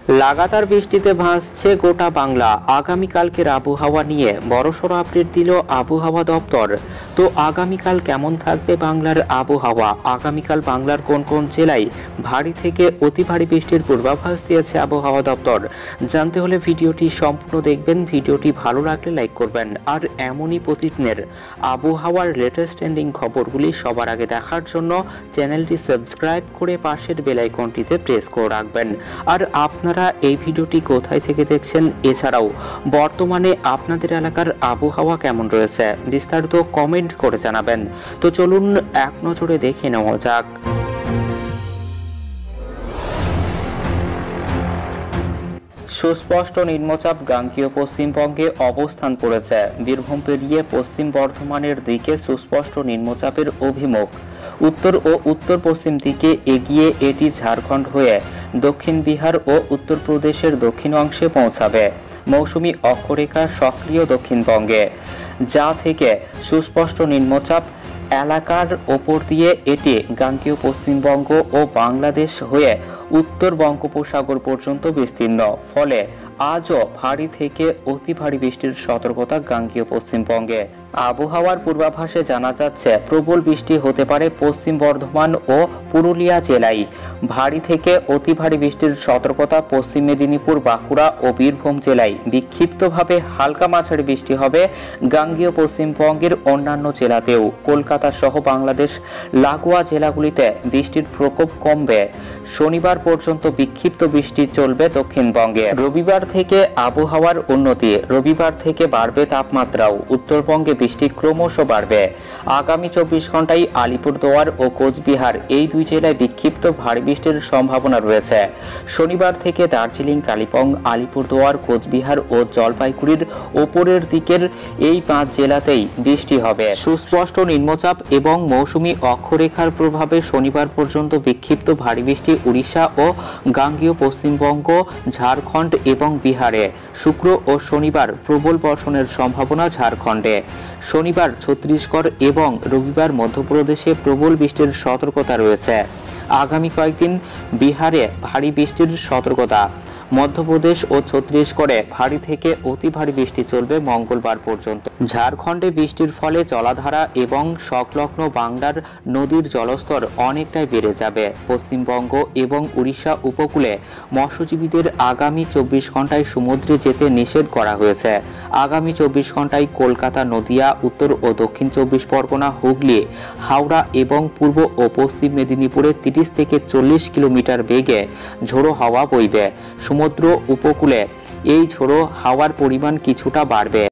লাগাতার বৃষ্টিতে ভাসছে গোটা বাংলা। আগামীকালকের আবহাওয়া নিয়ে বড়সড় আপডেট দিল আবহাওয়া দপ্তর। তো আগামীকাল কেমন থাকবে বাংলার আবহাওয়া, আগামীকাল বাংলার কোন কোন জেলায় ভারী থেকে অতি ভারী বৃষ্টির পূর্বাভাস দিয়েছে আবহাওয়া দপ্তর, জানতে হলে ভিডিওটি সম্পূর্ণ দেখবেন। ভিডিওটি ভালো লাগলে লাইক করবেন, আর এমনই প্রতিদিনের আবহাওয়ার লেটেস্ট ট্রেন্ডিং খবরগুলি সবার আগে দেখার জন্য চ্যানেলটি সাবস্ক্রাইব করে পাশের বেল আইকনটিতে প্রেস করে রাখবেন। আর আপনারা এই ভিডিওটি কোথায় থেকে দেখছেন, এছাড়াও বর্তমানে আপনাদের এলাকার আবহাওয়া কেমন রয়েছে, বিস্তারিত কমেন্ট করে জানাবেন। তো চলুন এক নজরে দেখে নেওয়া যাক। সুস্পষ্ট নিম্নচাপ গাঙ্গেয় পশ্চিমবঙ্গে অবস্থান করেছে। বীরভূম পেরিয়ে পশ্চিম বর্ধমানের দিকে সুস্পষ্ট নিম্নচাপের অভিমুখ। উত্তর ও উত্তর পশ্চিম দিকে এগিয়ে এটি ঝাড়খণ্ড হয়ে দক্ষিণ বিহার ও উত্তরপ্রদেশের দক্ষিণ অংশে পৌঁছাবে। মৌসুমী অক্ষরেখা সক্রিয় দক্ষিণবঙ্গে, যা থেকে সুস্পষ্ট নিম্নচাপ এলাকার ওপর দিয়ে এটি গাঙ্গেয় পশ্চিমবঙ্গ ও বাংলাদেশ হয়ে উত্তর বঙ্গোপসাগর পর্যন্ত বিস্তীর্ণ। ফলে আজও ভারী থেকে অতি ভারী বৃষ্টির সতর্কতা গাঙ্গেয় পশ্চিমবঙ্গে। আবহাওয়ার পূর্বাভাসে জানা যাচ্ছে প্রবল বৃষ্টি হতে পারে পশ্চিম বর্ধমান ও পুরুলিয়া জেলায়। ভারী থেকে অতি ভারী বৃষ্টির সতর্কতা পশ্চিম মেদিনীপুর, বাঁকুড়া ও বীরভূম জেলায়। বিক্ষিপ্তভাবে হালকা মাঝারি বৃষ্টি হবে গাঙ্গেয় পশ্চিমবঙ্গের অন্যান্য জেলাতেও। কলকাতা সহ বাংলাদেশ লাগোয়া জেলাগুলিতে বৃষ্টির প্রকোপ কমবে। শনিবার পর্যন্ত বিক্ষিপ্ত বৃষ্টি চলবে দক্ষিণবঙ্গে। রবিবার থেকে আবহাওয়ার উন্নতি, রবিবার থেকে বাড়বে তাপমাত্রাও। উত্তরবঙ্গে বৃষ্টি ক্রমশ বাড়বে। আগামী 24 ঘন্টায় আলিপুরদুয়ার ও কোচবিহার এই দুই জেলায় বিক্ষিপ্ত ভারী বৃষ্টির সম্ভাবনা রয়েছে। শনিবার থেকে দার্জিলিং, কালিম্পং, আলিপুরদুয়ার, কোচবিহার ও জলপাইগুড়ির ওপরের দিকের এই 5 জেলাতেই বৃষ্টি হবে। সুস্পষ্ট নিম্নচাপ এবং মৌসুমী অক্ষরেখার প্রভাবে শনিবার পর্যন্ত বিক্ষিপ্ত ভারী বৃষ্টি উড়িষ্যা ও গাঙ্গেয় পশ্চিমবঙ্গ, ঝাড়খণ্ড এবং বিহারে। শুক্র ও শনিবার প্রবল বর্ষণের সম্ভাবনা ঝাড়খণ্ডে। শনিবার ছত্তিশগড় এবং রবিবার মধ্যপ্রদেশে প্রবল বৃষ্টির সতর্কতা রয়েছে। আগামী কয়েকদিন বিহারে ভারী বৃষ্টির সতর্কতা। মধ্যপ্রদেশ ও ছত্তিশগড়ে ভারী থেকে অতি ভারী বৃষ্টি চলবে মঙ্গলবার পর্যন্ত। ঝাড়খণ্ডে বৃষ্টির ফলে জলাধারা এবং সংলগ্ন বাংলার নদীর জলস্তর অনেকটাই বেড়ে যাবে। পশ্চিমবঙ্গ এবং উড়িষ্যা উপকূলে মৎস্যজীবীদের আগামী 24 ঘন্টায় সমুদ্রে যেতে নিষেধ করা হয়েছে। আগামী 24 ঘন্টায় কলকাতা, নদিয়া, উত্তর ও দক্ষিণ 24 পরগনা, হুগলি, হাওড়া এবং পূর্ব ও পশ্চিম মেদিনীপুরে 30 থেকে 40 কিলোমিটার বেগে ঝোড়ো হাওয়া বইবে। সমুদ্র উপকূলে এই ঝোড়ো হাওয়ার পরিমাণ কিছুটা বাড়বে।